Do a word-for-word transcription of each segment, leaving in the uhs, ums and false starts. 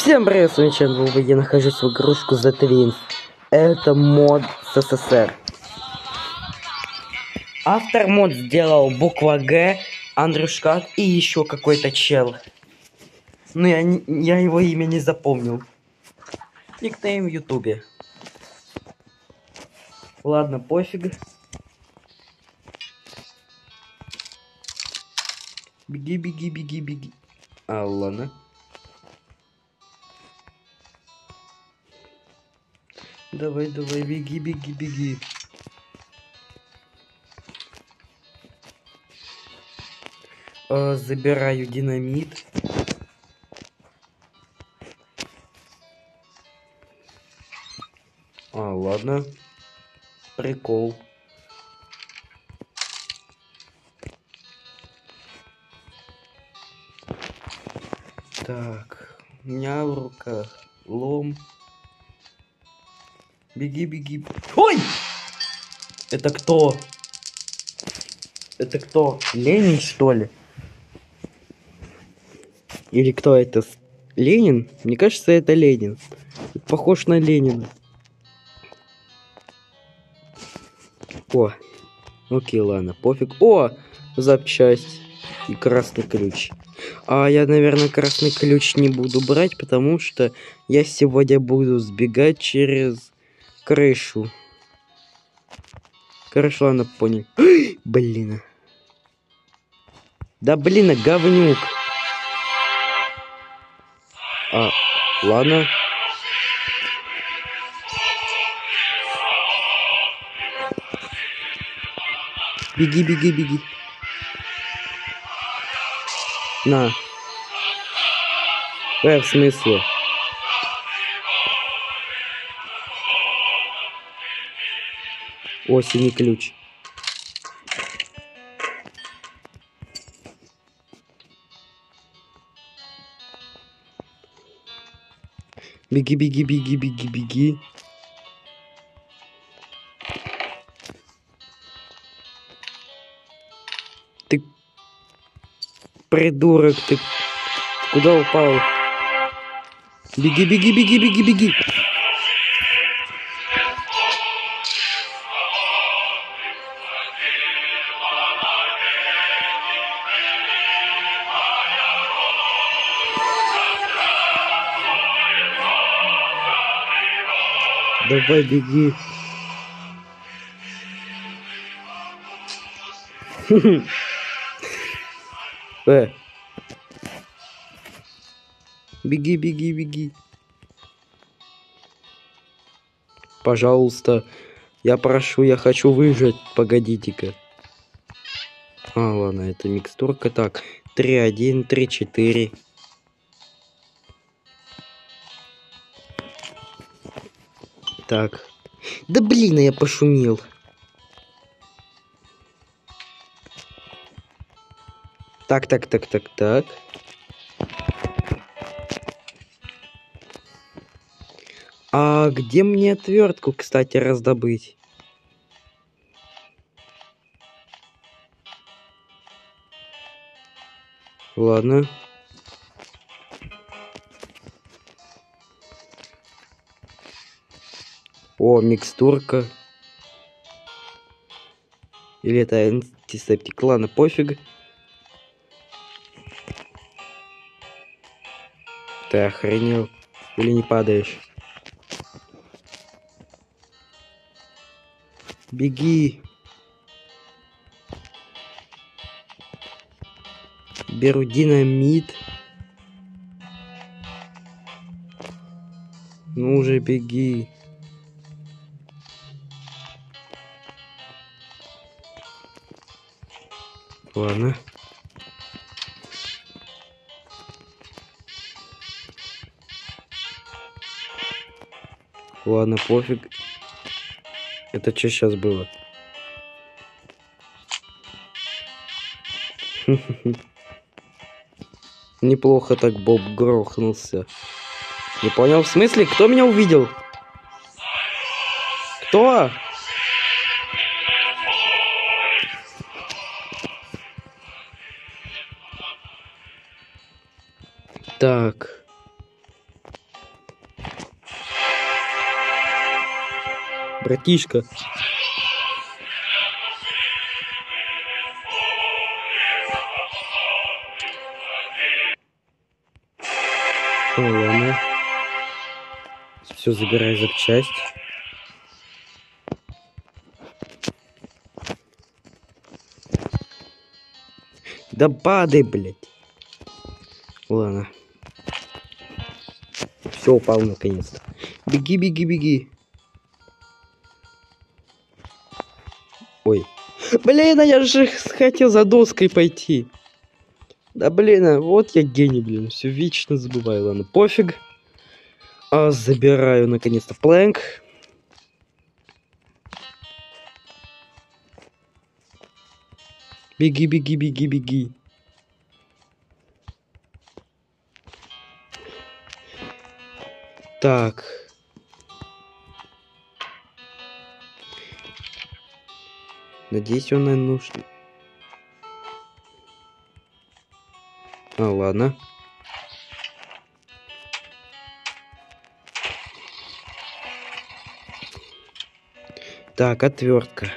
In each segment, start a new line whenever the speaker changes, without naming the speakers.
Всем привет, с вами Чен, я нахожусь в игрушку The Twins. Это мод с СССР. Автор мод сделал буква Г, Андрюшка и еще какой-то чел. Но я, не, я его имя не запомнил. Никнейм в ютубе. Ладно, пофиг. Беги, беги, беги, беги. А, ладно. Давай, давай, беги, беги, беги. Э, забираю динамит. А, ладно. Прикол. Так, у меня в руках лом. Беги, беги. Ой! Это кто? Это кто? Ленин, что ли? Или кто это? Ленин? Мне кажется, это Ленин. Похож на Ленина. О, окей, ладно, пофиг. О, запчасть и красный ключ. А я, наверное, красный ключ не буду брать, потому что я сегодня буду сбегать через крышу. Короче, ладно, понял. Блин. Да блин, говнюк. А, ладно. Беги, беги, беги. На. Э, в смысле? О, синий ключ. Беги, беги, беги, беги, беги. Ты придурок, ты куда упал? Беги, беги, беги, беги, беги. Давай, беги. Э. Беги, беги, беги. Пожалуйста. Я прошу, я хочу выжить. Погодите-ка. А, ладно, это микстурка. Так, три один, три четыре. Так. Да блин, я пошумел. Так, так, так, так, так. А где мне отвертку, кстати, раздобыть? Ладно. О, микстурка. Или это антисептик? Ладно, пофиг. Ты охренел? Или не падаешь? Беги. Беру динамит. Ну уже беги. Ладно. Ладно, пофиг. Это что сейчас было? Неплохо так Боб грохнулся. Не понял, в смысле? Кто меня увидел? Кто? Так. братишка. О, ладно. Все, забирай запчасть. Да падай, блядь. Ладно. Все, упал наконец-то. Беги, беги, беги. Ой. Блин, а я же хотел за доской пойти. Да блин, а вот я гений, блин. Все вечно забываю. Ладно, пофиг. А, забираю наконец-то планк. Беги, беги, беги, беги. Так. Надеюсь, он нам нужен. А, ладно. Так, отвертка.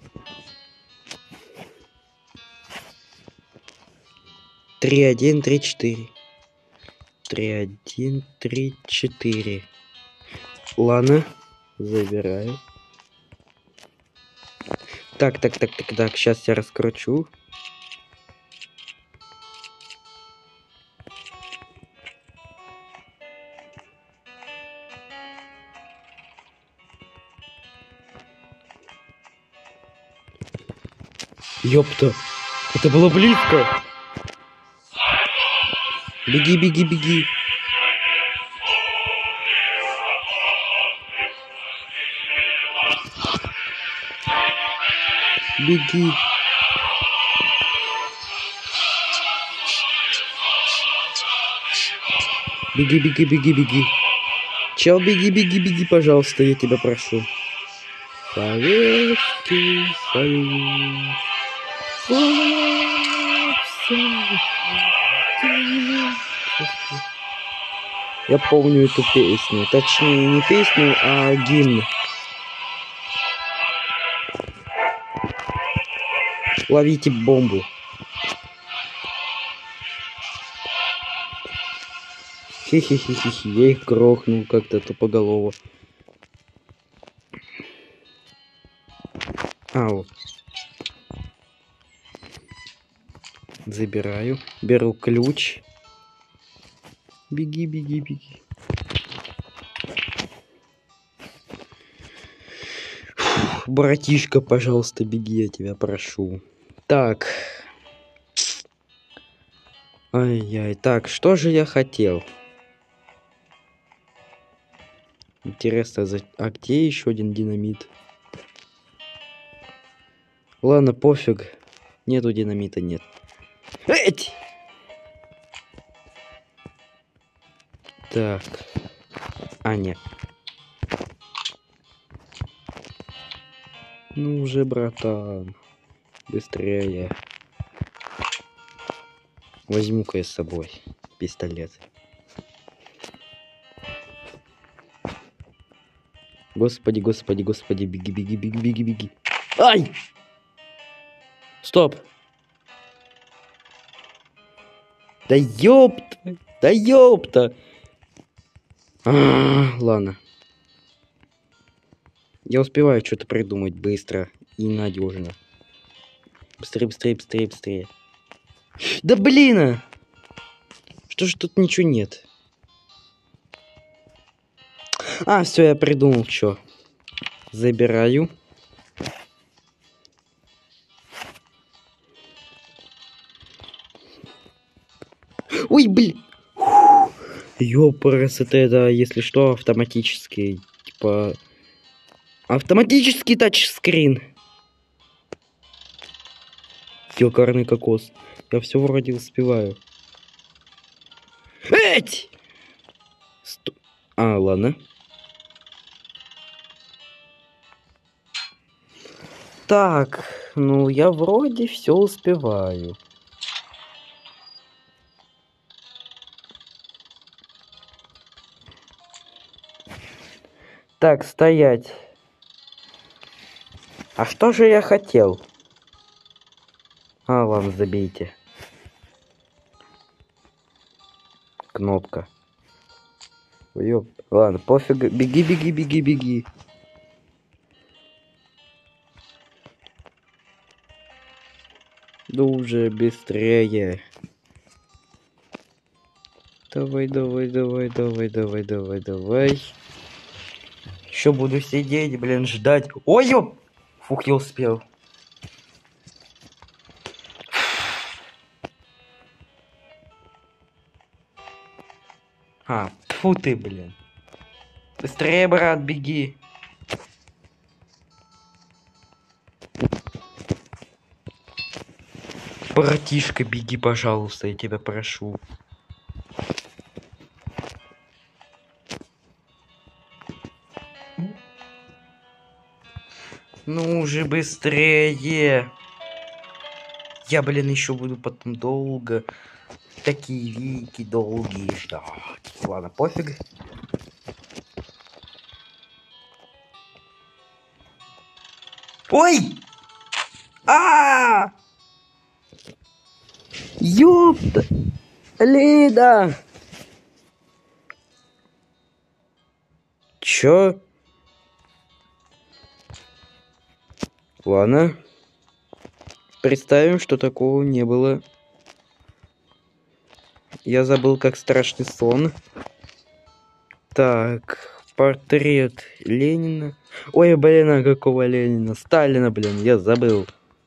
Три, один, три, четыре. Три, один, три, четыре. Ладно, забираю. Так, так, так, так, так, сейчас я раскручу. Ёпта, это было близко. Беги, беги, беги. Беги. Беги, беги, беги, беги. Чел, беги, беги, беги, пожалуйста, я тебя прошу. Советский Союз. Я помню эту песню. Точнее, не песню, а гимн. Ловите бомбу. Хи-хи-хи-хи-хи. Я их грохнул как-то тупоголово. Ау. Забираю. Беру ключ. Беги, беги, беги. Фух, братишка, пожалуйста, беги, я тебя прошу. Так. Ай-яй. Так, что же я хотел? Интересно, а где еще один динамит? Ладно, пофиг. Нету динамита, нет. Эть! Так. А, нет. Ну уже, братан. Быстрее. Возьму-ка я с собой пистолет. Господи, господи, господи, беги, беги, беги, беги, беги. Ай! Стоп! Да ёпта! Да ёпта! А, ладно. Я успеваю что-то придумать быстро и надежно. Быстрее, быстрее, быстрее, быстрее. Да блин! Что ж тут ничего нет? А, все, я придумал, что. Забираю. Ой, блин! Ёпрс, это, это, если что, автоматический, типа... Автоматический тачскрин. Ёкарный кокос. Я все вроде успеваю. Эть! Сто... А, ладно. Так, ну я вроде все успеваю. Так, стоять. А что же я хотел? А, ладно, забейте. Кнопка. Ёп. Ладно, пофиг. Беги, беги, беги, беги. Да уже быстрее. Давай, давай, давай, давай, давай, давай, давай. Еще буду сидеть, блин, ждать. Ой, ёп! Фух, я успел. А, фу ты, блин. Быстрее, брат, беги. Братишка, беги, пожалуйста, я тебя прошу. Ну уже быстрее. Я, блин, еще буду потом долго. Такие вики долгие ждать. Ладно, пофиг. Ой! А! Ёпта! Лида! Чё? Ладно. Представим, что такого не было. Я забыл, как страшный сон. Так, портрет Ленина. Ой, блин, а какого Ленина? Сталина, блин, я забыл.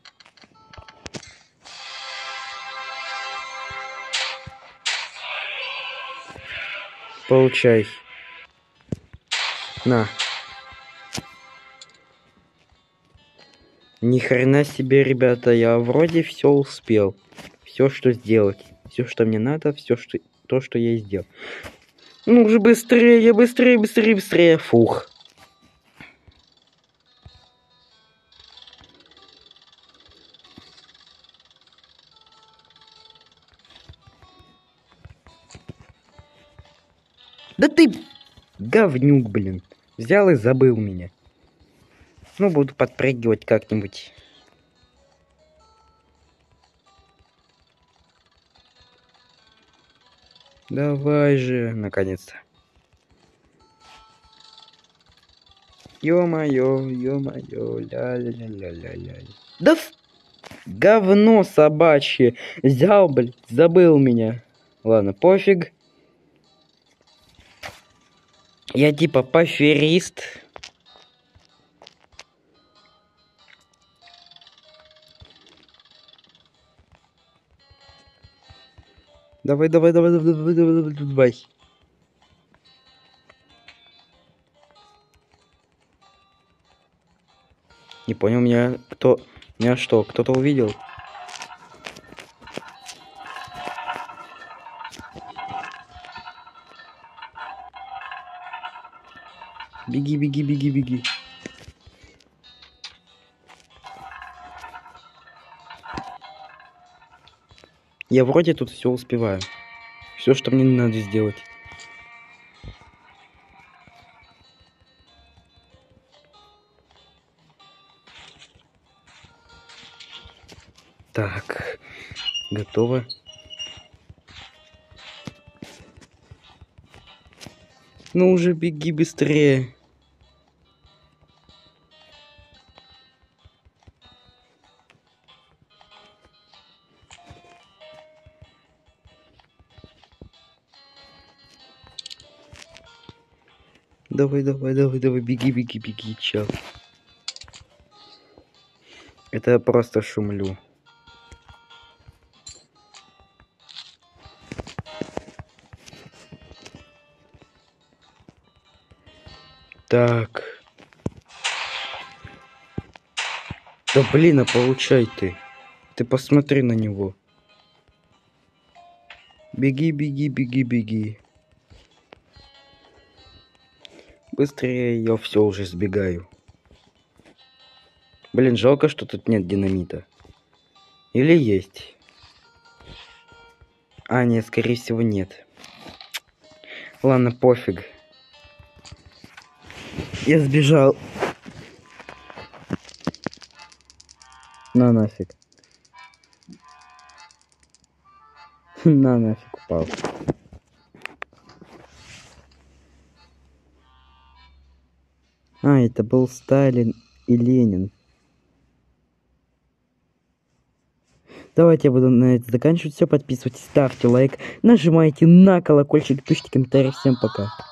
Получай. На. Ни хрена себе, ребята, я вроде все успел. Все, что сделать. Все, что мне надо, все, что то, что я сделал. Ну уже быстрее, быстрее, быстрее, быстрее. Фух. Да ты говнюк, блин. Взял и забыл меня. Ну, буду подпрыгивать как-нибудь. Давай же, наконец-то. Ё-моё, ё-моё, ля-ля-ля-ля-ля-ля. Да ф... говно собачье. Взял, блин, забыл меня. Ладно, пофиг. Я типа поферист. Давай, давай, давай, давай, давай, давай, давай. Не понял, меня кто... Меня что, кто-то увидел? Беги, беги, беги, беги. Я вроде тут все успеваю. Все, что мне надо сделать. Так, готово. Ну уже беги быстрее. Давай, давай, давай, давай, беги, беги, беги, чел. Это я просто шумлю. Так. Да блин, а получай ты. Ты посмотри на него. Беги, беги, беги, беги. Быстрее, я все уже сбегаю. Блин, жалко, что тут нет динамита. Или есть? А, нет, скорее всего, нет. Ладно, пофиг. Я сбежал. На нафиг. На нафиг упал. А, это был Сталин и Ленин. Давайте я буду на это заканчивать. Все, подписывайтесь, ставьте лайк, нажимайте на колокольчик, пишите комментарии. Всем пока.